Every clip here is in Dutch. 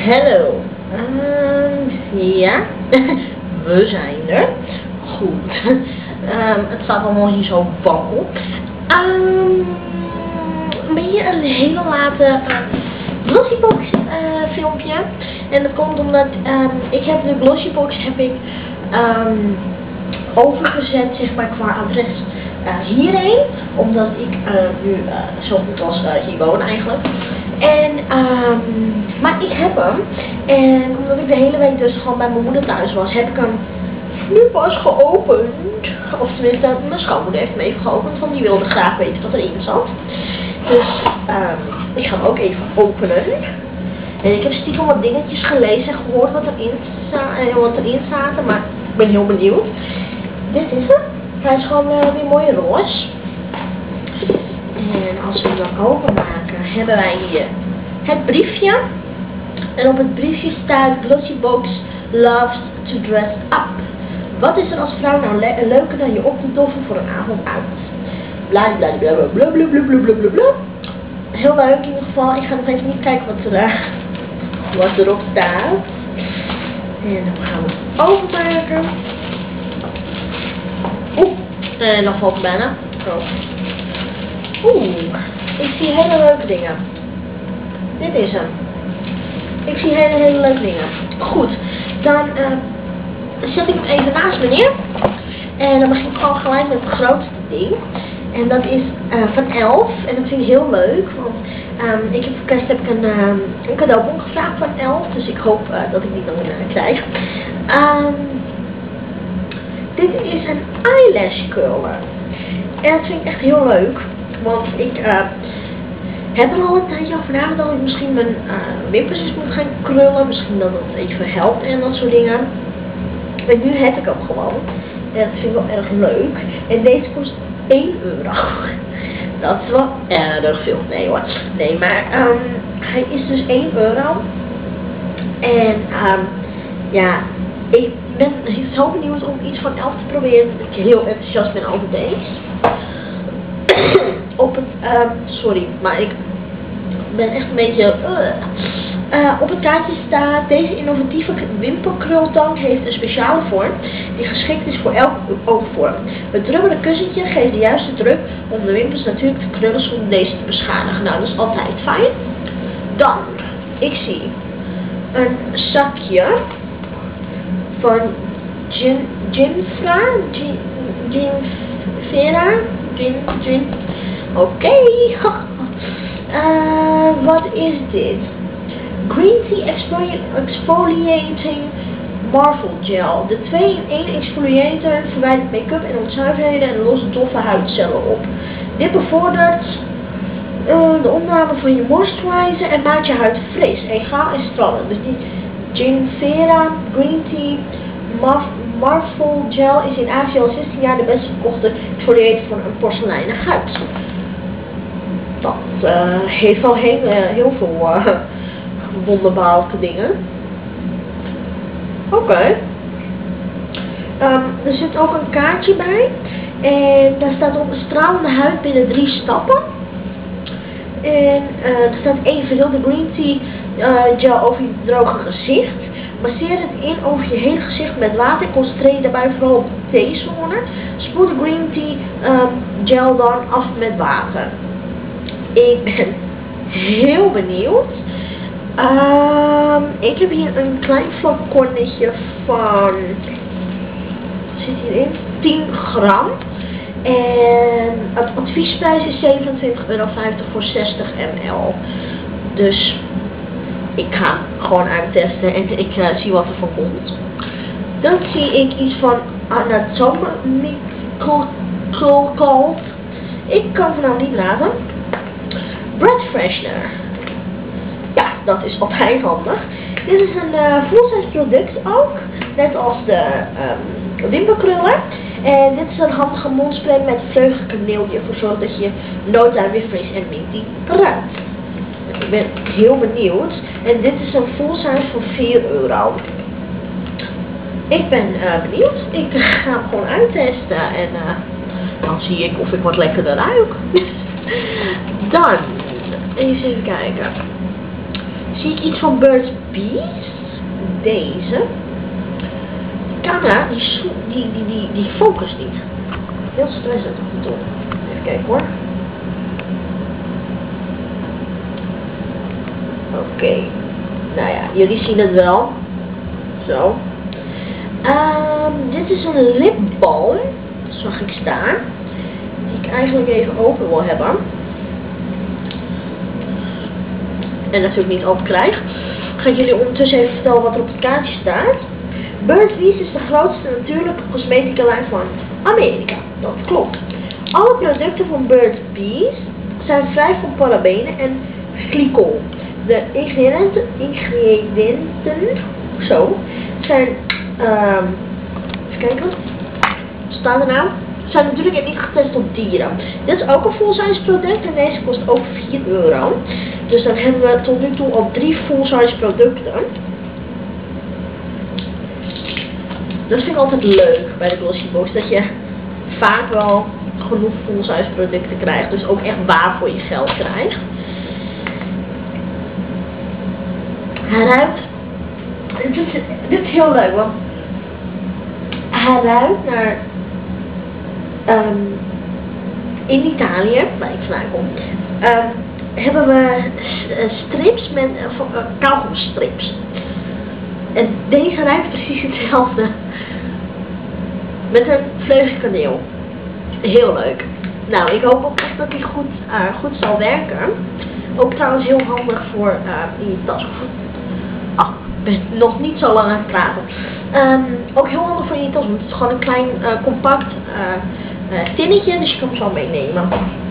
Hallo. Ja, we zijn er. Goed. Het staat allemaal hier zo wankel. Weer een hele late Glossybox filmpje. En dat komt omdat ik heb de Glossybox overgezet, zeg maar, qua adres hierheen. Omdat ik nu zo goed als hier woon eigenlijk. En, maar ik heb hem. En omdat ik de hele week dus gewoon bij mijn moeder thuis was, heb ik hem nu pas geopend. Of tenminste, mijn schoonmoeder heeft hem even geopend, want die wilde graag weten wat erin zat. Dus ik ga hem ook even openen. En ik heb stiekem wat dingetjes gelezen en gehoord wat erin zaten, maar ik ben heel benieuwd. Dit is hem. Hij is gewoon weer mooi roze. En als we hem dan openmaken, hebben wij hier het briefje. En op het briefje staat: Glossybox loves to dress up. Wat is er als vrouw nou leuker dan je op te doffen voor een avond uit? Blablabla. Heel leuk in ieder geval. Ik ga nog even niet kijken wat erop staat. En dan gaan we het openmaken. En dan valt het bijna. Ik zie hele leuke dingen. Dit is hem. Ik zie hele leuke dingen. Goed, dan zet ik hem even naast me neer. En dan begin ik gewoon gelijk met het grootste ding. En dat is van Elf. En dat vind ik heel leuk. Want ik heb voor kerst een cadeaubon gevraagd van Elf. Dus ik hoop dat ik die dan krijg. Dit is een eyelash curler. En dat vind ik echt heel leuk. Want ik heb er al een tijdje over nagedacht dat ik misschien mijn wimpers eens moet gaan krullen. Misschien dat het even helpt en dat soort dingen. En nu heb ik hem gewoon. En dat vind ik wel erg leuk. En deze kost 1 euro. Dat is wel erg veel. Nee hoor. Nee, maar hij is dus 1 euro. En ja, ik ben zo benieuwd om iets van Elf te proberen. Dat ik heel enthousiast ben over deze. Op het, sorry, maar ik ben echt een beetje, op het kaartje staat: deze innovatieve wimperkrultang heeft een speciale vorm die geschikt is voor elke oogvorm. Het rubberen kussentje geeft de juiste druk om de wimpers natuurlijk te krullen zonder deze te beschadigen. Nou, dat is altijd fijn. Dan, ik zie een zakje van Ginfra. Oké. Wat is dit? Green Tea Exfoliating Marvel Gel. De 2-in-1 exfoliator verwijdert make-up en onzuiverheden en lost doffe huidcellen op. Dit bevordert de opname van je moisturizer en maakt je huid fris, egaal en stralend. Dus die Ginfra Green Tea Marvel Gel is in Azië al 16 jaar de best verkochte exfoliator voor een porseleinen huid. Dat heeft al heel veel wonderbaarlijke dingen. Oké. Er zit ook een kaartje bij. En daar staat op: een stralende huid binnen 3 stappen. En er staat: 1 verdeelde green tea gel over je droge gezicht. Masseer het in over je hele gezicht met water. Concentreer je daarbij vooral op de T-zone. Spoel de green tea gel dan af met water. Ik ben heel benieuwd. Ik heb hier een klein flaconnetje van, wat zit hierin? 10 gram. En het adviesprijs is €27,50 voor 60 ml. Dus ik ga gewoon uittesten en ik zie wat er van komt. Dan zie ik iets van Anatomical Cold. Ik kan het nou niet laten. Breath freshener. Ja, dat is altijd handig. Dit is een full-size product ook. Net als de wimperkruller. En dit is een handige mondspray met vreugdekaneel die ervoor zorgt dat je nooit weer fris en minty ruikt. Ik ben heel benieuwd. En dit is een full-size voor 4 euro. Ik ben benieuwd. Ik ga hem gewoon uittesten. En dan zie ik of ik wat lekkerder ruik. Dan, even kijken. zie ik iets van Burt's Bees. Deze. De camera, die focust niet. Heel stressend af en toe. Even kijken hoor. Oké. Nou ja, jullie zien het wel. Zo. Dit is een lipbalm. Zag ik staan. Die ik eigenlijk even open wil hebben. En natuurlijk niet open krijg. Ga ik jullie ondertussen even vertellen wat er op het kaartje staat. Burt's Bees is de grootste natuurlijke cosmetica lijn van Amerika. Dat klopt. Alle producten van Burt's Bees zijn vrij van parabenen en glycol. De ingrediënten zijn, even kijken, wat staat er nou? Zijn natuurlijk niet getest op dieren. Dit is ook een full-size product en deze kost ook €4. Dus dan hebben we tot nu toe al 3 full-size producten. Dat vind ik altijd leuk bij de Glossybox, dat je vaak wel genoeg full-size producten krijgt. Dus ook echt waar voor je geld krijgt. Hij ruikt, dit is heel leuk, want hij ruikt naar, in Italië, waar ik vandaan kom, hebben we strips met kauwgomstrips. En deze ruikt precies hetzelfde. Met een vleugje kaneel. Heel leuk. Nou, ik hoop ook echt dat die goed zal werken. Ook trouwens heel handig voor in je tas. Ik ben nog niet zo lang aan het praten. Ook heel handig voor in je tas, want het is gewoon een klein compact tinnetje, dus je kan hem zo meenemen.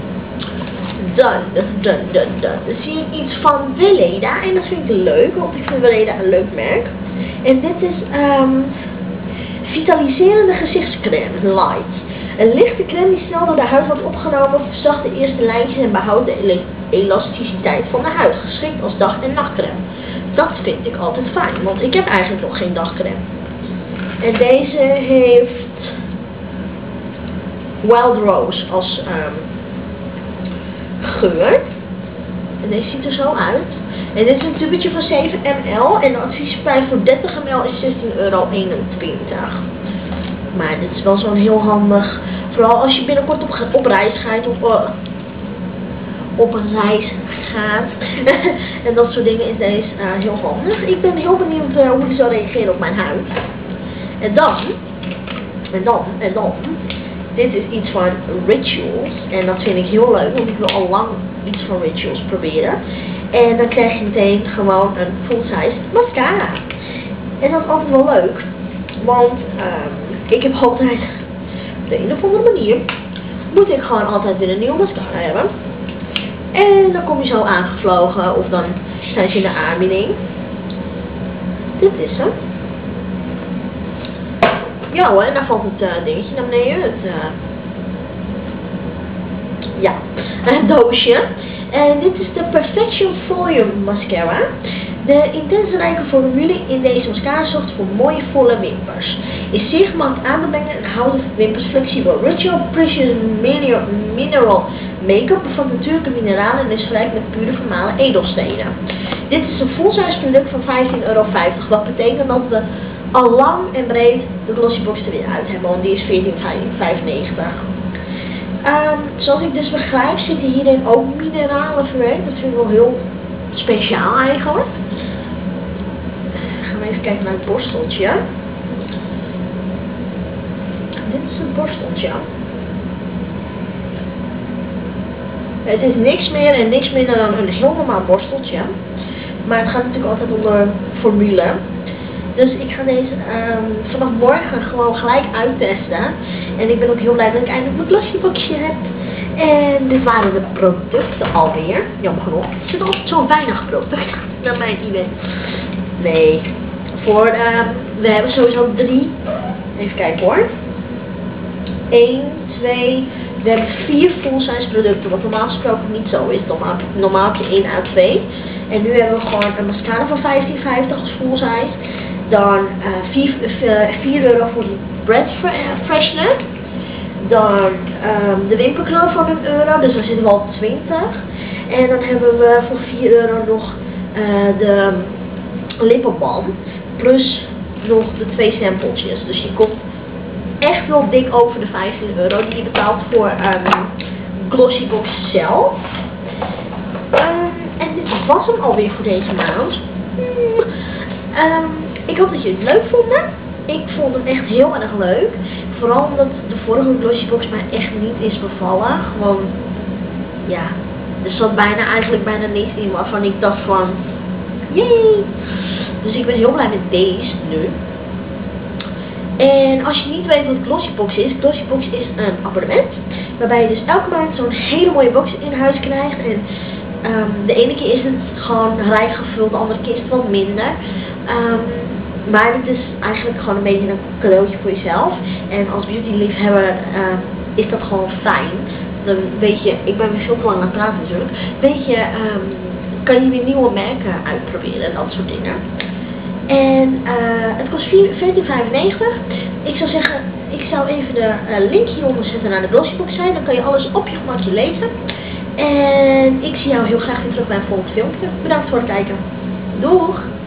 Dan zie ik iets van Weleda en dat vind ik leuk, want ik vind Weleda een leuk merk. En dit is vitaliserende gezichtscrème, Light. Een lichte crème die snel door de huid wordt opgenomen, verzacht de eerste lijntjes en behoudt de elasticiteit van de huid, geschikt als dag- en nachtcrème. Dat vind ik altijd fijn, want ik heb eigenlijk nog geen dagcrème. En deze heeft Wild Rose als geur. En deze ziet er zo uit. En dit is een tubetje van 7 ml en de adviesprijs voor 30 ml is €16,21. Maar dit is wel zo'n heel handig, vooral als je binnenkort op reis gaat of op een reis gaat en dat soort dingen, is deze heel handig. Ik ben heel benieuwd hoe die zal reageren op mijn huid. En dan, dit is iets van Rituals en dat vind ik heel leuk, want ik wil al lang iets van Rituals proberen. En dan krijg je meteen gewoon een full-size mascara. En dat is altijd wel leuk, want ik heb altijd, op de een of andere manier, moet ik gewoon altijd weer een nieuwe mascara hebben. En dan kom je zo aangevlogen of dan zijn ze in de aanbieding. Dit is hem. Ja hoor, en daar valt het dingetje naar beneden. Het doosje. En dit is de Perfection Volume Mascara. De intense rijke formule in deze mascara zorgt voor mooie volle wimpers. Is zeer gemakkelijk aan te brengen en houdt de wimpers flexibel. Ritual Precious Mineral Make-up bevat natuurlijke mineralen en is gelijk met pure vermalen edelstenen. Dit is een full-size product van €15,50. Dat betekent dat we al lang en breed de Glossybox er weer uit hebben, want die is €14,95. Zoals ik dus begrijp zitten hierin ook mineralen verwerkt. Dat vind ik wel heel speciaal eigenlijk. Gaan we even kijken naar het borsteltje. Dit is het borsteltje. Het is niks meer en niks minder dan een heel normaal borsteltje. Maar het gaat natuurlijk altijd om de formule. Dus ik ga deze vanaf morgen gewoon gelijk uittesten. En ik ben ook heel blij dat ik eindelijk mijn Glossyboxje heb. En dit waren de producten alweer. Jammer genoeg. Er zit altijd zo weinig producten naar mijn idee. Nee. We hebben sowieso 3. Even kijken hoor. 1, 2. We hebben 4 full-size producten. Wat normaal gesproken niet zo is. Normaal heb je 1 à 2. En nu hebben we gewoon een mascara van €15,50 als full-size. Dan €4 voor die breath freshener. Dan de wimperknal van €1, dus dan zitten we al op 20. En dan hebben we voor €4 nog de lippenbalm plus nog de 2 sampletjes. Dus je komt echt wel dik over de €15 die je betaalt voor Glossybox zelf. En dit was hem alweer voor deze maand. Ik hoop dat jullie het leuk vonden. Ik vond hem echt heel erg leuk. Vooral omdat de vorige Glossybox mij echt niet is bevallen. Gewoon, ja, er zat eigenlijk bijna niks in waarvan ik dacht van, yay! Dus ik ben heel blij met deze nu. En als je niet weet wat Glossybox is is een abonnement. Waarbij je dus elke maand zo'n hele mooie box in huis krijgt. En de ene keer is het gewoon rijk gevuld, de andere keer is het wat minder. Maar het is eigenlijk gewoon een beetje een cadeautje voor jezelf. En als beauty liefhebber is dat gewoon fijn. Dan weet je, ik ben weer veel te lang aan het praten natuurlijk. Weet je, kan je weer nieuwe merken uitproberen en dat soort dingen. En het kost €14,95. Ik zou zeggen, ik zou even de link hieronder zetten naar de Glossybox zijn. Dan kan je alles op je gemakje lezen. En ik zie jou heel graag weer terug bij een volgend filmpje. Bedankt voor het kijken. Doeg!